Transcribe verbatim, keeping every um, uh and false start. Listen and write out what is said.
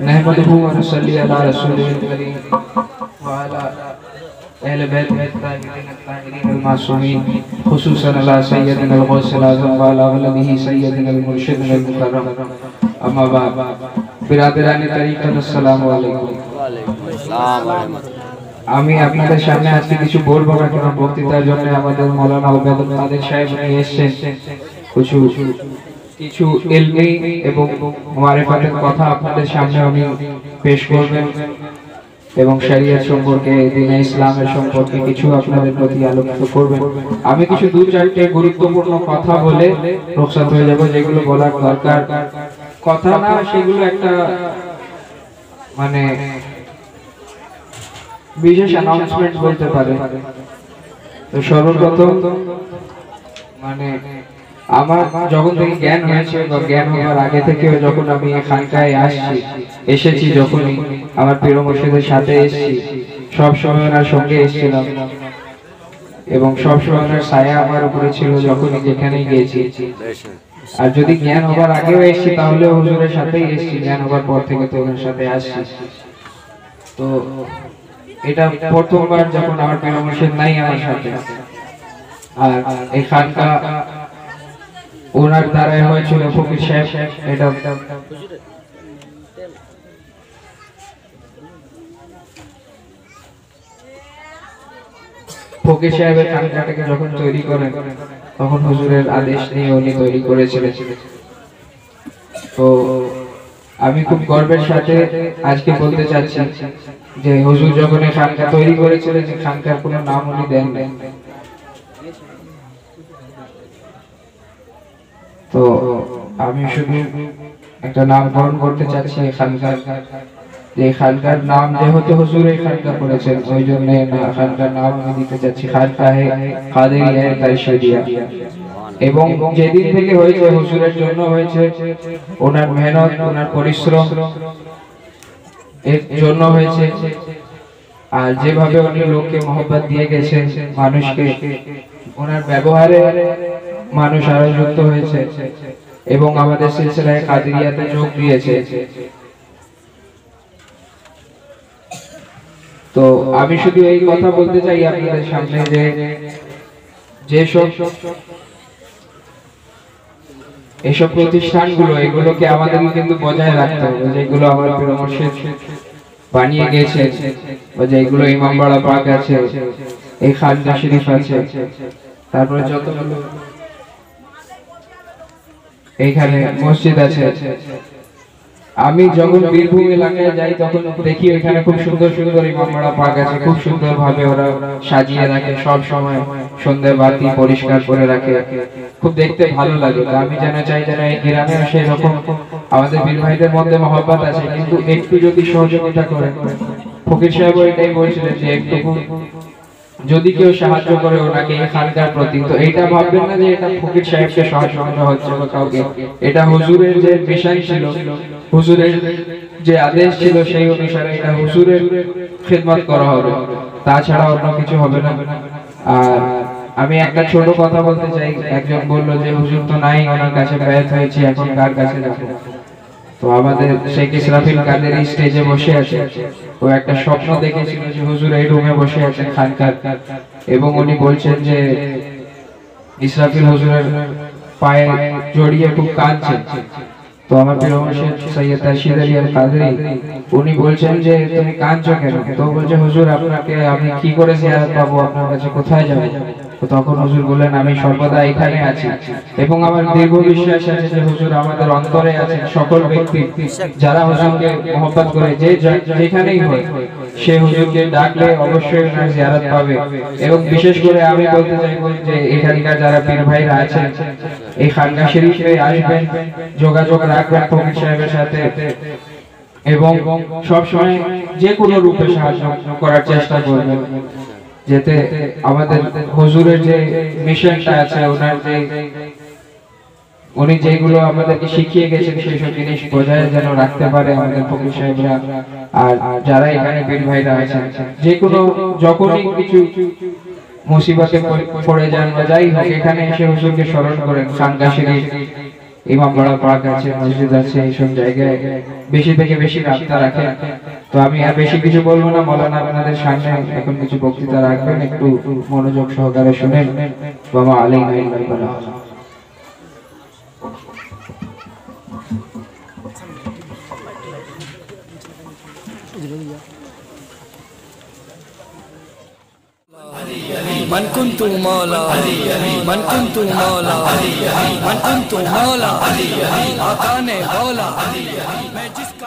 नहमदुहु व नसल्ली अला रसूलिल करीम व अला अहले बैत अत-ताहिरीन अल-मासूमीन खुसूसन अला सय्यदिनल गौसिल आज़म व अला वलदिही सय्यदिनल मुर्शिदिल मुकर्रम। अम्मा बाद, बिरादराने तरीक़त, अस्सलामु अलैकुम। আমি আপনাদের সামনে আজকে কিছু বলবো না, কারণ বক্তৃতার জন্য আমাদের মাওলানা ওবায়দুল কাদের সাহেব নিয়ে এসেছেন কিছু কিছু ইলমি এবং মারিফাতের কথা আপনাদের সামনে আমি পেশ করবেন এবং শরীয়ত সম্পর্কে, দ্বীনে ইসলামের সম্পর্কে কিছু আপনাদের প্রতি আলোকিত করবেন। আমি কিছু দু চারটে গুরুত্বপূর্ণ কথা বলে রুখসাত হয়ে যাব, যেগুলো বলার দরকার কথা না, সেগুলো একটা মানে বিশেষ অ্যানাউন্সমেন্ট বলতে পারে। তো সর্বপ্রথম মানে আমার যখন থেকে জ্ঞান হয়েছে বা জ্ঞান হওয়ার আগে থেকে যখন আমি খানকায় আসছি এসেছি, যখনই আমার পীর মুর্শিদের সাথে এসেছি, সব সময় ওনার সঙ্গে এসেছিলাম এবং সব সময় ওনার ছায়া আমার উপরে ছিল যখনই যেখানেই গিয়েছি। আর যদি জ্ঞান হওয়ার আগেও এসেছি তাহলে হুজুরের সাথেই এসেছি, জ্ঞান হওয়ার পর থেকে তো ওনার সাথে আসছি। তো এটা প্রথমবার যখন আমার পীর মুর্শিদ নাই আমার সাথে, আর এই খানকা ওনার দ্বারাই হয়েছিল ফকির সাহেব। এটা ফকির সাহেবের খানকাটাকে যখন তৈরি করেন তখন হুজুরের আদেশ নিয়ে উনি তৈরি করেছিলেন। তো আমি খুব গর্বের সাথে আজকে বলতে চাচ্ছি যে হুজুর যখন এই খানকা তৈরি করেছিলেন, খানকার কোনো নাম উনি দেন নাই। তো আমি শুধু একটা নামকরণ করতে চাচ্ছি এই খানকার, যে খানকার নাম যেহেতু হুজুর এই খানকা করেছেন, ওই জন্য খানকার নাম আমি দিতে চাচ্ছি খানকাহে কাদেরিয়া তাইশিরিয়া। এবং যেদিন থেকে হয়েছে হুজুরের জন্য হয়েছে, ওনার মেহনত, ওনার পরিশ্রম এর জন্য হয়েছে। আর যেভাবে উনি লোককে মহব্বত দিয়ে গেছেন, মানুষকে ওনার ব্যবহারে মানুষ আরো যুক্ত হয়েছে এবং আমাদের সিলসিলায় কাদেরিয়াতে যোগ দিয়েছে। তো আমি শুধু এই কথা বলতে চাই আপনাদের সামনে যে যেসব এইসব প্রতিষ্ঠানগুলো, এগুলোকে আমাদেরকে কিন্তু বজায় রাখতে হবে, যেগুলো আমার পীর মুর্শিদ বানিয়ে গেছে, বা যেগুলো ইমামবাড়া পাক আছে, এই খানকা শরীফ আছে, তারপরে যতগুলো এইখানে মসজিদ আছে। আমি যখন বীরভূম এলাকায় যাই তখন দেখি ওইখানে খুব সুন্দর সুন্দর ইমামবাড়া পাক আছে, খুব সুন্দর ভাবে ওরা সাজিয়ে রাখে, সব সময় সন্ধ্যে বাতি পরিষ্কার করে রাখে, খুব দেখতে ভালো লাগে। আমি যেন চাই যেন এই গ্রামেও সেই রকম আমাদের বীর ভাইদের মধ্যে মহব্বত আছে, কিন্তু একটু যদি সহযোগিতা করে, ফকির সাহেব এটাই বলছিলেন যে একটু যদি কেউ সাহায্য করে ওনাকে এই খানকার প্রতি, তো এইটা ভাববেন না যে এটা ফকির সাহেবকে সাহায্য করা হচ্ছে বা কাউকে, এটা হুজুরের যে মিশন ছিল, হুজুরের যে আদেশ ছিল, সেই অনুসারে এটা হুজুরের খিদমত করা হবে, তাছাড়া অন্য কিছু হবে না। আর আমি একটা ছোট কথা বলতে চাই। একজন বললো যে হুজুর তো নাই, ওনার কাছে ব্যয় হয়েছে, এখন কার কাছে যাবো? তো আমাদের শেখ ইসরাফিল কাদেরি স্টেজে বসে আছে, ও একটা স্বপ্ন দেখেছিল যে হুজুর এই রুমে বসে আছেন খানকার, এবং উনি বলছেন যে ইসরাফিল হুজুরের পায়ে জড়িয়ে খুব কাঁদছেন। তো আমার পীর মুর্শিদ সৈয়দ রাশিদ আলী আল কাদরি উনি বলছেন যে তুমি কাঁদছো কেন? তো বলছে হুজুর আপনাকে আমি কি করে জিয়ারত পাবো, আপনার কাছে কোথায় যাবো? তো তখন হুজুর বললেন আমি সর্বদা এখানে আছি, এবং আমার দীর্ঘ বিশ্বাস আছে যে হুজুর আমাদের অন্তরে আছেন। সকল ব্যক্তি যারা হুজুরকে মহব্বত করে, যে যেখানেই হয়, সে হুজুরকে ডাকলে অবশ্যই ওনার জিয়ারত পাবে। এবং বিশেষ করে আমি বলতে চাইবো যে এখানকার যারা পীর ভাইরা আছেন, এই খানকা শরীফে আসবেন, যোগাযোগ রাখবেন ফকির সাহেবের সাথে, এবং সবসময় যে কোনো রূপে সাহায্য করার চেষ্টা করবেন, যাতে আমাদের হুজুরের যে মিশনটা আছে, ওনার যে উনি যেগুলো আমাদেরকে শিখিয়ে গেছেন সেই সব জিনিস বজায় যেন রাখতে পারে আমাদের ফকির সাহেবরা। আর যারা এখানে পীর ভাইরা আছেন, যে কোনো যখনই কিছু মুসিবতে পড়ে যান বা যাই হোক, এখানে এসে হুজুরকে স্মরণ করেন, খানকা শরীফ ইমামবাড়া পার্ক আছে, মসজিদ আছে, এইসব জায়গায় বেশি থেকে বেশি রাস্তা রাখেন। তো আমি আর বেশি কিছু বলবো না, মৌলানা আপনাদের সামনে এখন কিছু বক্তৃতা রাখবেন, একটু মনোযোগ সহকারে শুনেন। বাবা আলাইনা ইল্লাল বালাগ। मन कुंतु मौला मन कुंतु मौला मन कुंतु मौला आका ने बोला मैं जिसका